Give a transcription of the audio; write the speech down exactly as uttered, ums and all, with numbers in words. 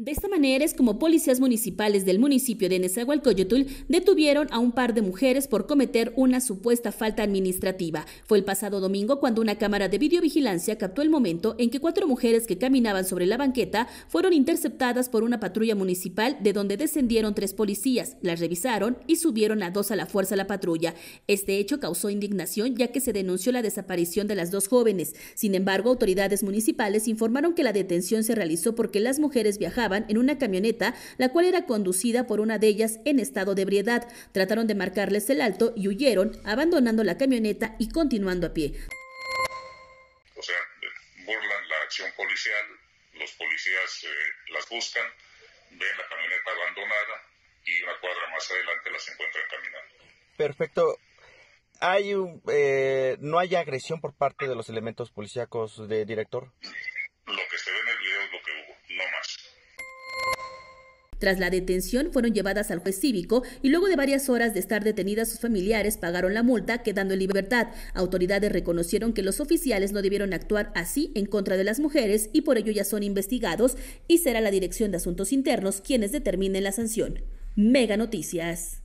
De esta manera es como policías municipales del municipio de Nezahualcóyotl detuvieron a un par de mujeres por cometer una supuesta falta administrativa. Fue el pasado domingo cuando una cámara de videovigilancia captó el momento en que cuatro mujeres que caminaban sobre la banqueta fueron interceptadas por una patrulla municipal, de donde descendieron tres policías, las revisaron y subieron a dos a la fuerza a la patrulla. Este hecho causó indignación, ya que se denunció la desaparición de las dos jóvenes. Sin embargo, autoridades municipales informaron que la detención se realizó porque las mujeres viajaban en una camioneta, la cual era conducida por una de ellas en estado de ebriedad. Trataron de marcarles el alto y huyeron, abandonando la camioneta y continuando a pie. O sea, burlan la acción policial, los policías eh, las buscan, ven la camioneta abandonada y una cuadra más adelante las encuentran caminando. Perfecto. Hay un, eh, ¿no hay agresión por parte de los elementos policíacos de director? Lo que se ve en el video es lo que hubo, no más. Tras la detención, fueron llevadas al juez cívico y luego de varias horas de estar detenidas, sus familiares pagaron la multa, quedando en libertad. Autoridades reconocieron que los oficiales no debieron actuar así en contra de las mujeres y por ello ya son investigados y será la Dirección de Asuntos Internos quienes determinen la sanción. Mega Noticias.